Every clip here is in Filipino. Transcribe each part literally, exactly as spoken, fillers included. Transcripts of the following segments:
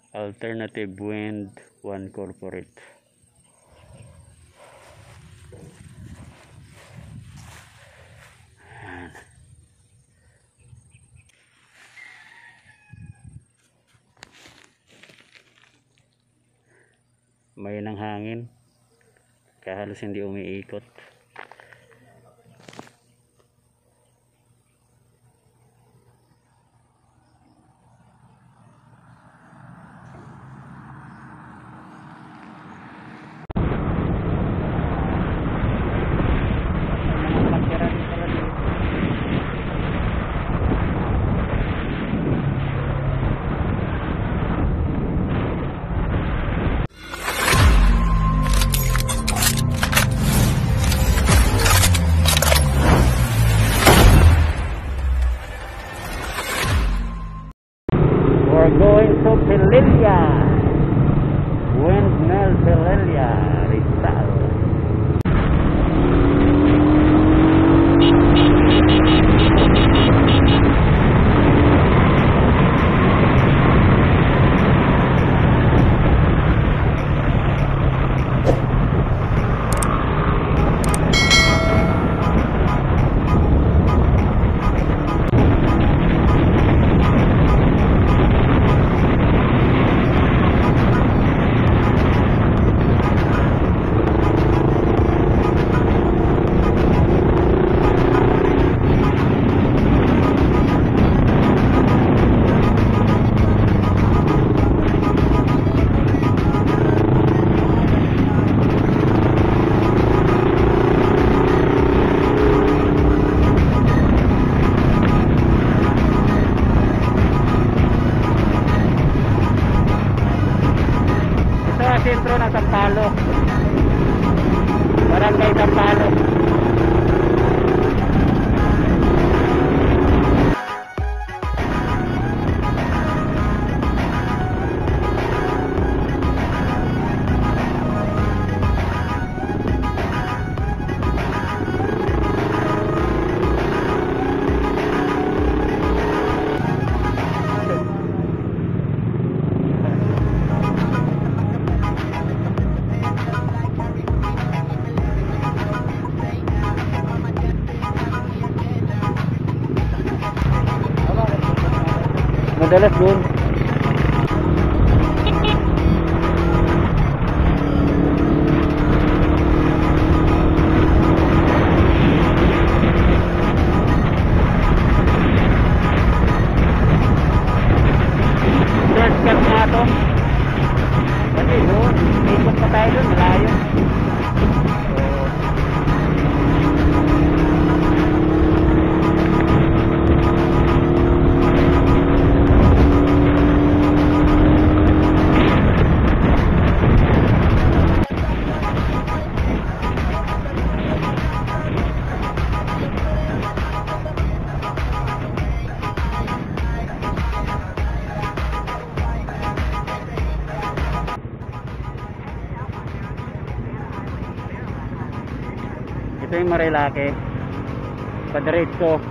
Alternative Wind One Corporate. Ayan. May ng hangin kaya halos hindi umiikot. We're going to Pililla, Windmill Pililla, Rizal. Sentro ng Sampaloc, Barangay Sampaloc. Madalas dun. Shortcut nga to. Kasi doon, ikot pa tayo dun, malayo. Ito yung Marilake, padiretso.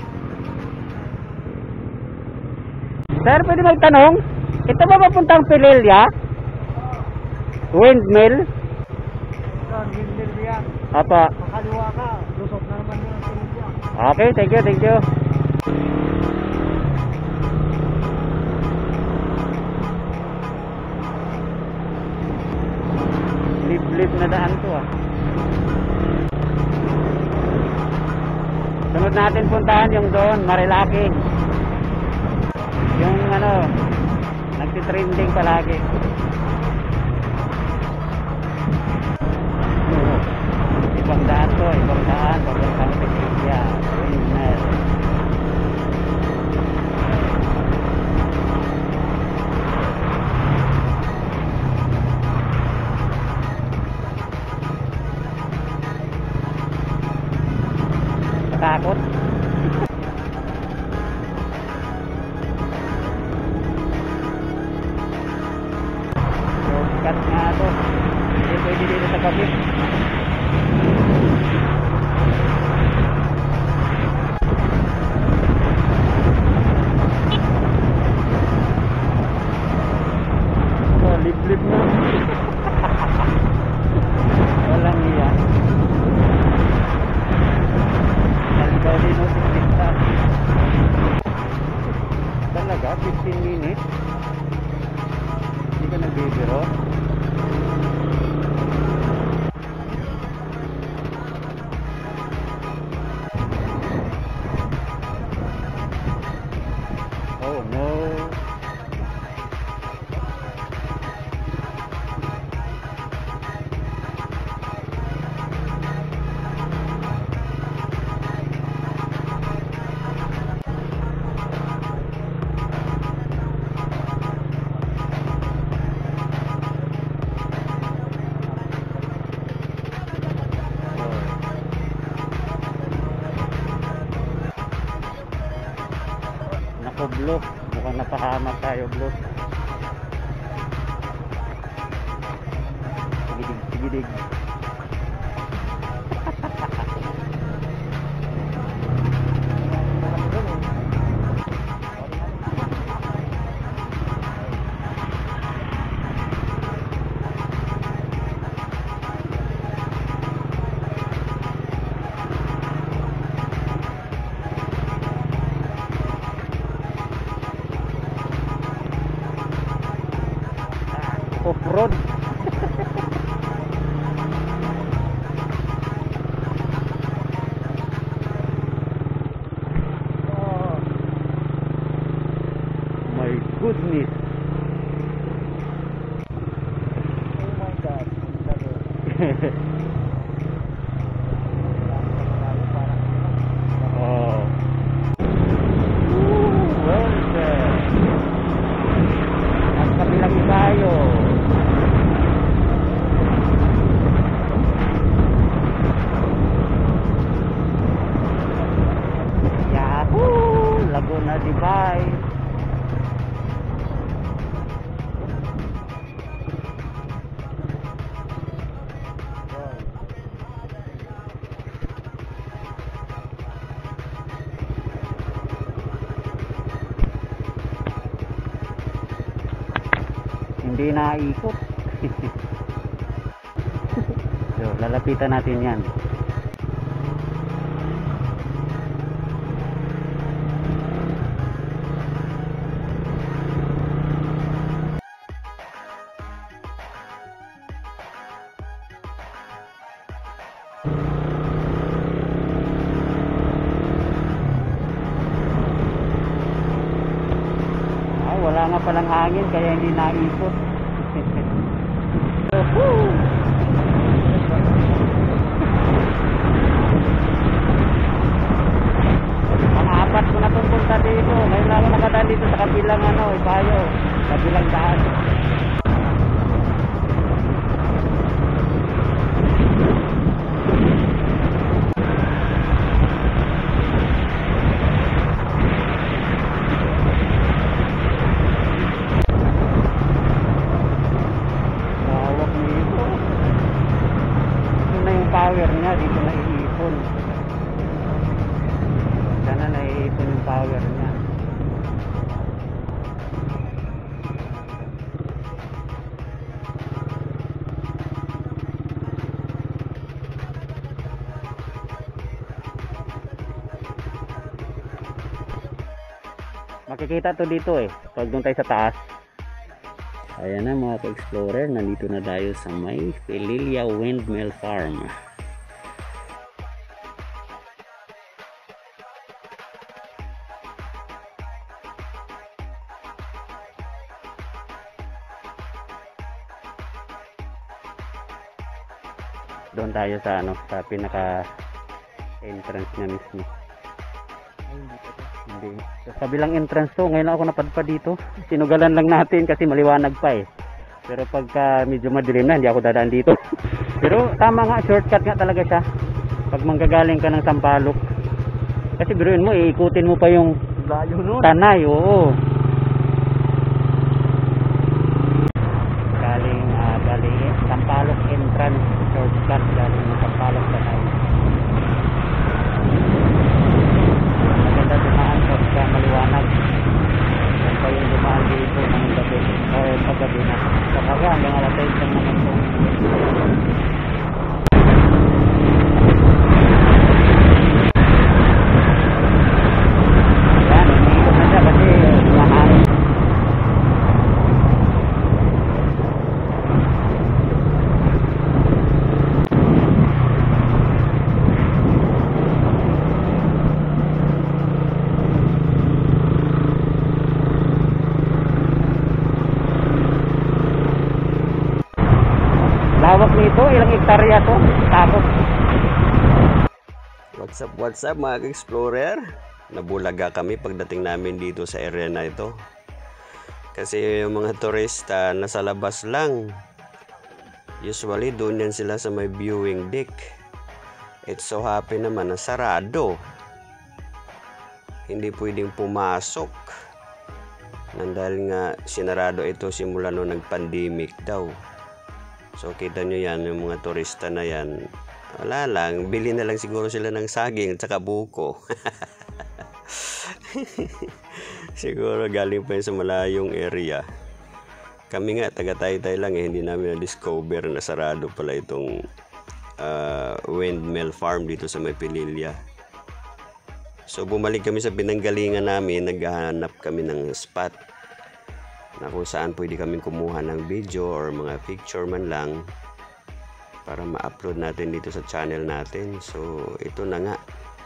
Sir, pwede magtanong, ito ba papuntang Pililla? Windmill? Windmill yan. Apa. Makaliwa ka, lusot na naman yung Pililla. Okay, thank you, thank you. Liblib na daan to ah. Sunod natin puntahan yung doon, Marilake. Yung ano, nagtitrending palagi. Ibang daan to, ibang daan, papuntang Pililla, Windmill. Takot. Shortcut nga to. Hindi pwede dito sa gabi. Liblib na. Walang iya. Halibaw din o siklista. Talaga, fifteen minutes? Hindi ka nagbibiro? Oh no. Nako blo, mukhang napahamak tayo blo. Sigidig, sigidig. Off-road. Oh my goodness. Oh my God. Oh. Woo, well done. Ang kabilang tayo. Yahoo! Laguna Divide. Hindi naikot. So, lalapitan natin yan. Ah, wala nga palang hangin kaya hindi naikot. Woohoo! Pang-apat ko na itong punta dito. Ngayon lang ako nakadaan dito sa kabilang ano, ibayo. Kabilang daan. Lawak nito. Ito na yung power niya. Dito na iipon. Sana naiipon yung power niya. Makikita to dito eh pag doon tayo sa taas. Ayan na mga ka-explorer, nandito na tayo sa may Pelilia Windmill Farm. Doon tayo sa ano, sa pinaka entrance niya mismo. Ay, hindi pa to. Hindi. Sa kabilang entrance to, ngayon ako napadpad dito. Sinugalan lang natin kasi maliwanag pa eh. Pero pagka medyo madilim na, hindi ako dadaan dito. Pero tama nga, shortcut nga talaga siya. Pag manggagaling ka ng Sampaloc. Kasi biruin mo, iikutin mo pa yung Layo nun. Tanay, oo. Galing, uh, galing Sampaloc entrance, shortcut galing ng Sampaloc Tanay. Maganda dumaan pagka maliwanag. Yan pa yung dumaan dito ng gabi, o paggabi. na. Kapag hanggang alas seis lang naman po. Yan, umiikot na siya kasi mahangin. Lawak nito, ilang hektarya to? Tapos. What's up, what's up mga ka-explorer? Nabulaga kami pagdating namin dito sa area na ito. Kasi yung mga turista nasa labas lang. Usually doon yan sila sa may viewing deck. It's so happy naman na sarado. Hindi pwedeng pumasok. Nandahil nga sinarado ito simula noong nag-pandemic daw. So kita nyo yan, yung mga turista na yan, wala lang, bili na lang siguro sila ng saging at saka buko. Siguro galing pa yun sa malayong area. Kami nga, taga-Taytay lang eh, hindi namin na-discover na sarado pala itong uh, windmill farm dito sa may Pililya. So bumalik kami sa pinanggalingan namin, naghahanap kami ng spot na kung saan pwede kami kumuha ng video or mga picture man lang para ma-upload natin dito sa channel natin. So ito na nga,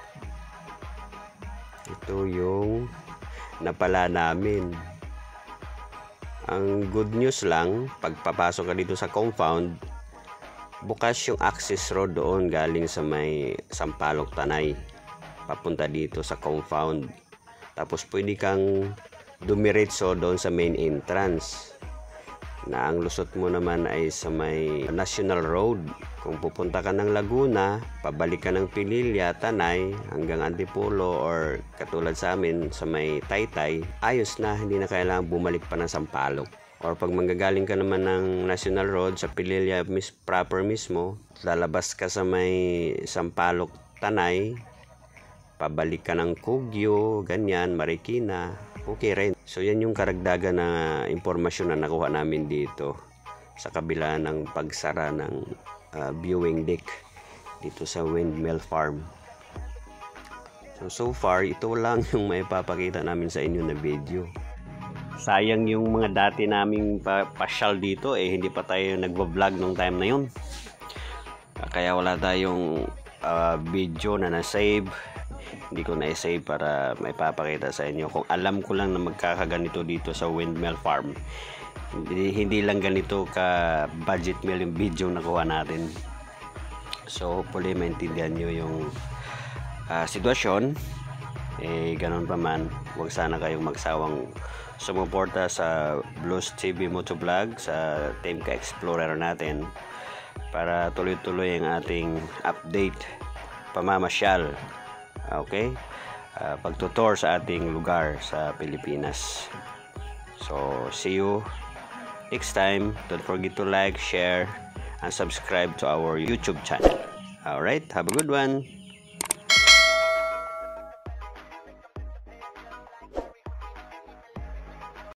ito yung napala namin. Ang good news lang, pagpapasok ka dito sa compound, bukas yung access road doon galing sa may Sampaloc Tanay papunta dito sa compound. Tapos pwede kang dumiretso doon sa main entrance na ang lusot mo naman ay sa may National Road. Kung pupunta ka ng Laguna, pabalik ka ng Pililya, Tanay hanggang Antipolo or katulad sa amin sa may Taytay, ayos na, hindi na kailangan bumalik pa ng Sampaloc. Or pag manggagaling ka naman ng National Road sa Pililya mis proper mismo, lalabas ka sa may Sampaloc Tanay, pabalik ka ng Kugyo, ganyan, Marikina, okay rin. So yan yung karagdagan na impormasyon na nakuha namin dito sa kabila ng pagsara ng uh, viewing deck dito sa windmill farm. So so far ito lang yung may papakita namin sa inyo na video. Sayang yung mga dati naming pa pasyal dito eh, hindi pa tayo nagvo-vlog nung time na yun. Kaya wala tayong uh, video na na-save. Hindi ko na-save para may papakita sa inyo. Kung alam ko lang na magkakaganito dito sa windmill farm, hindi, hindi lang ganito ka budget meal yung video na kuha natin. So hopefully maintindihan nyo yung uh, sitwasyon. Eh ganun pa man, huwag sana kayong magsawang sumuporta sa Blues T V Motovlog, sa Team Ka-Explorer natin para tuloy-tuloy ang ating update, pamamasyal, okay, uh, pagtutor sa ating lugar sa Pilipinas. So see you next time. Don't forget to like, share and subscribe to our YouTube channel. Alright, have a good one.